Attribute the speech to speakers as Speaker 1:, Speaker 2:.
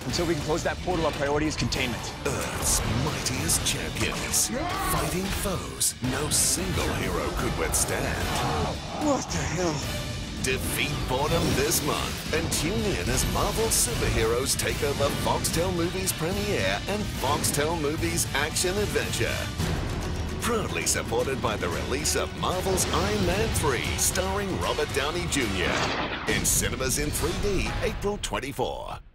Speaker 1: Until we can close that portal, our priority is containment.
Speaker 2: Earth's mightiest champions. Fighting foes no single hero could withstand.
Speaker 1: What the hell?
Speaker 2: Defeat boredom this month and tune in as Marvel superheroes take over Foxtel Movies premiere and Foxtel Movies action adventure. Proudly supported by the release of Marvel's Iron Man 3 starring Robert Downey Jr. in cinemas in 3D April 24.